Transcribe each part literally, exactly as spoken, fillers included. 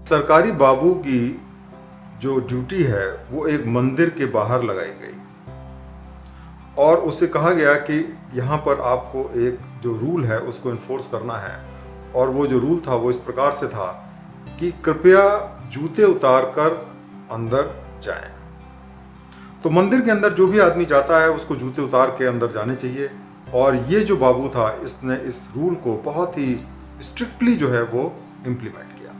सरकारी बाबू की जो ड्यूटी है वो एक मंदिर के बाहर लगाई गई और उसे कहा गया कि यहाँ पर आपको एक जो रूल है उसको इन्फोर्स करना है। और वो जो रूल था वो इस प्रकार से था कि कृपया जूते उतार कर अंदर जाएं। तो मंदिर के अंदर जो भी आदमी जाता है उसको जूते उतार के अंदर जाने चाहिए। और ये जो बाबू था इसने इस रूल को बहुत ही स्ट्रिक्टली जो है वो इम्प्लीमेंट किया।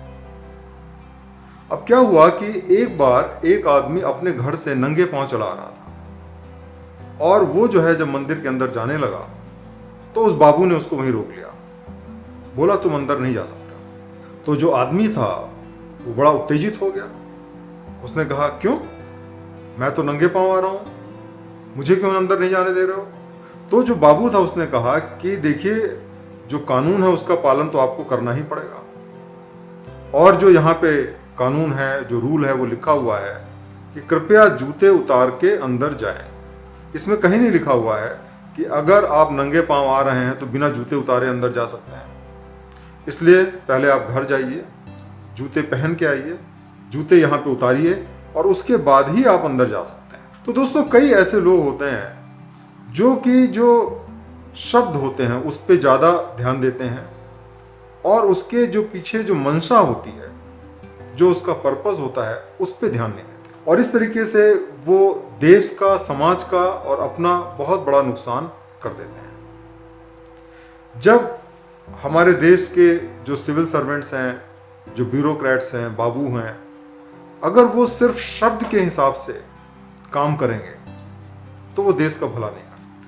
अब क्या हुआ कि एक बार एक आदमी अपने घर से नंगे पांव चला आ रहा था और वो जो है जब मंदिर के अंदर जाने लगा तो उस बाबू ने उसको वहीं रोक लिया, बोला तुम अंदर नहीं जा सकता। तो जो आदमी था वो बड़ा उत्तेजित हो गया। उसने कहा क्यों, मैं तो नंगे पांव आ रहा हूं, मुझे क्यों अंदर नहीं जाने दे रहे हो। तो जो बाबू था उसने कहा कि देखिए जो कानून है उसका पालन तो आपको करना ही पड़ेगा, और जो यहाँ पे कानून है, जो रूल है वो लिखा हुआ है कि कृपया जूते उतार के अंदर जाएं। इसमें कहीं नहीं लिखा हुआ है कि अगर आप नंगे पांव आ रहे हैं तो बिना जूते उतारे अंदर जा सकते हैं। इसलिए पहले आप घर जाइए, जूते पहन के आइए, जूते यहाँ पे उतारिए और उसके बाद ही आप अंदर जा सकते हैं। तो दोस्तों कई ऐसे लोग होते हैं जो कि जो शब्द होते हैं उस पर ज़्यादा ध्यान देते हैं और उसके जो पीछे जो मंशा होती है, जो उसका पर्पस होता है, उस पर ध्यान नहीं देते। और इस तरीके से वो देश का, समाज का और अपना बहुत बड़ा नुकसान कर देते हैं। जब हमारे देश के जो सिविल सर्वेंट्स हैं, जो ब्यूरोक्रेट्स हैं, बाबू हैं, अगर वो सिर्फ शब्द के हिसाब से काम करेंगे तो वो देश का भला नहीं कर सकते।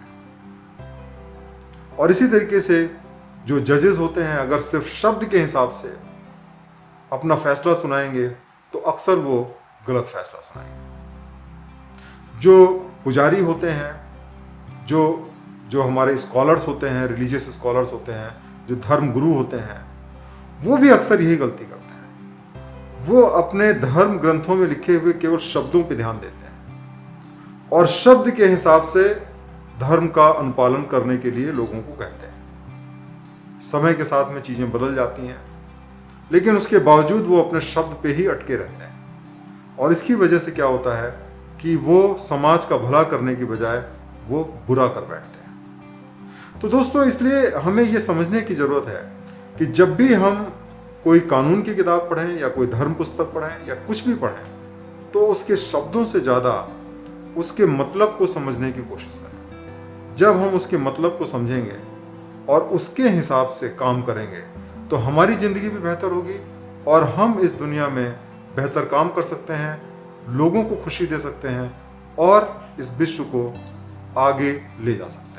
और इसी तरीके से जो जजेस होते हैं अगर सिर्फ शब्द के हिसाब से अपना फैसला सुनाएंगे तो अक्सर वो गलत फैसला सुनाएंगे। जो पुजारी होते हैं, जो जो हमारे स्कॉलर्स होते हैं, रिलीजियस स्कॉलर्स होते हैं, जो धर्म गुरु होते हैं, वो भी अक्सर यही गलती करते हैं। वो अपने धर्म ग्रंथों में लिखे हुए केवल शब्दों पर ध्यान देते हैं और शब्द के हिसाब से धर्म का अनुपालन करने के लिए लोगों को कहते हैं। समय के साथ में चीज़ें बदल जाती हैं, लेकिन उसके बावजूद वो अपने शब्द पे ही अटके रहते हैं। और इसकी वजह से क्या होता है कि वो समाज का भला करने की बजाय वो बुरा कर बैठते हैं। तो दोस्तों इसलिए हमें ये समझने की ज़रूरत है कि जब भी हम कोई कानून की किताब पढ़ें या कोई धर्म पुस्तक पढ़ें या कुछ भी पढ़ें तो उसके शब्दों से ज़्यादा उसके मतलब को समझने की कोशिश करें। जब हम उसके मतलब को समझेंगे और उसके हिसाब से काम करेंगे तो हमारी ज़िंदगी भी बेहतर होगी और हम इस दुनिया में बेहतर काम कर सकते हैं, लोगों को खुशी दे सकते हैं और इस विश्व को आगे ले जा सकते हैं।